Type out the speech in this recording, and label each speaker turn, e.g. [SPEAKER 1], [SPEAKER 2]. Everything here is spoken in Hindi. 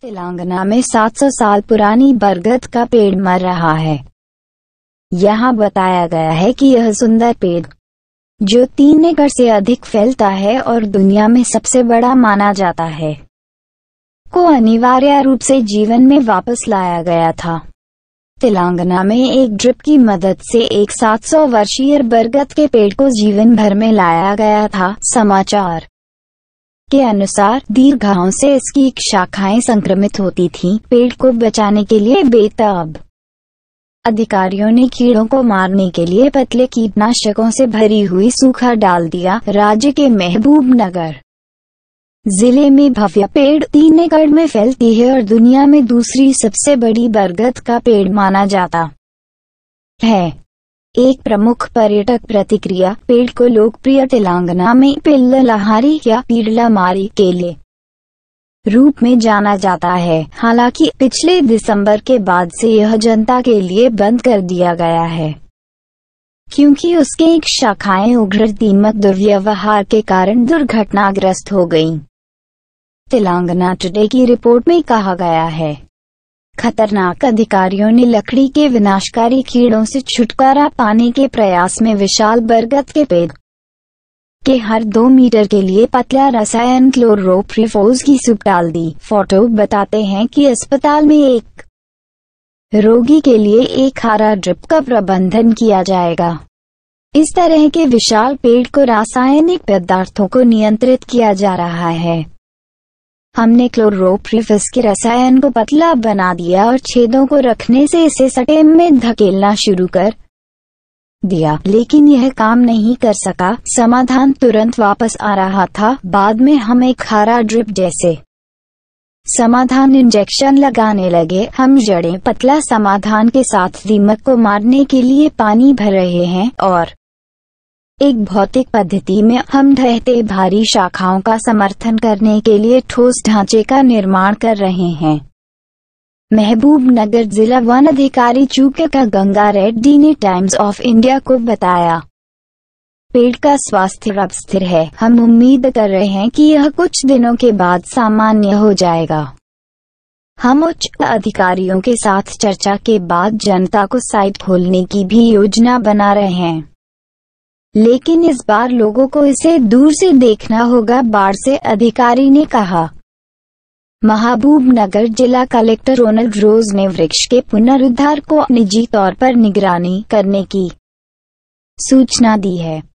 [SPEAKER 1] तेलंगाना में 700 साल पुरानी बरगद का पेड़ मर रहा है। यहाँ बताया गया है कि यह सुंदर पेड़, जो 3 एकड़ से अधिक फैलता है और दुनिया में सबसे बड़ा माना जाता है, को अनिवार्य रूप से जीवन में वापस लाया गया था। तेलंगाना में एक ड्रिप की मदद से एक 700 वर्षीय बरगद के पेड़ को जीवन भर में लाया गया था। समाचार के अनुसार दीर्घाओं से इसकी शाखाएं संक्रमित होती थीं। पेड़ को बचाने के लिए बेताब अधिकारियों ने कीड़ों को मारने के लिए पतले कीटनाशकों से भरी हुई सूखा डाल दिया। राज्य के महबूबनगर जिले में भव्य पेड़ 3 एकड़ में फैलती है और दुनिया में दूसरी सबसे बड़ी बरगद का पेड़ माना जाता है। एक प्रमुख पर्यटक प्रतिक्रिया पेड़ को लोकप्रिय तेलंगाना में पिल्ललहारी या पीड़लामारी के लिए रूप में जाना जाता है। हालांकि पिछले दिसंबर के बाद से यह जनता के लिए बंद कर दिया गया है, क्योंकि उसके एक शाखाएं उग्र दीमक दुर्व्यवहार के कारण दुर्घटनाग्रस्त हो गईं। तेलंगाना टुडे की रिपोर्ट में कहा गया है, खतरनाक अधिकारियों ने लकड़ी के विनाशकारी कीड़ों से छुटकारा पाने के प्रयास में विशाल बरगद के पेड़ के हर 2 मीटर के लिए पतला रसायन क्लोरोप्रिफोस की सूप डाल दी। फोटो बताते हैं कि अस्पताल में एक रोगी के लिए एक हरा ड्रिप का प्रबंधन किया जाएगा। इस तरह के विशाल पेड़ को रासायनिक पदार्थों को नियंत्रित किया जा रहा है। हमने क्लोरोप्रिफोस के रसायन को पतला बना दिया और छेदों को रखने से इसे सटे में धकेलना शुरू कर दिया, लेकिन यह काम नहीं कर सका। समाधान तुरंत वापस आ रहा था। बाद में हम एक हरा ड्रिप जैसे समाधान इंजेक्शन लगाने लगे। हम जड़ें पतला समाधान के साथ दीमक को मारने के लिए पानी भर रहे हैं और एक भौतिक पद्धति में हम ढहते भारी शाखाओं का समर्थन करने के लिए ठोस ढांचे का निर्माण कर रहे हैं। महबूबनगर जिला वन अधिकारी चूका गंगा रेड्डी ने टाइम्स ऑफ इंडिया को बताया, पेड़ का स्वास्थ्य अब स्थिर है। हम उम्मीद कर रहे हैं कि यह कुछ दिनों के बाद सामान्य हो जाएगा। हम उच्च अधिकारियों के साथ चर्चा के बाद जनता को साइट खोलने की भी योजना बना रहे हैं, लेकिन इस बार लोगों को इसे दूर से देखना होगा, बाढ़ से अधिकारी ने कहा। महबूबनगर जिला कलेक्टर रोनल्ड रोज ने वृक्ष के पुनरुद्धार को निजी तौर पर निगरानी करने की सूचना दी है।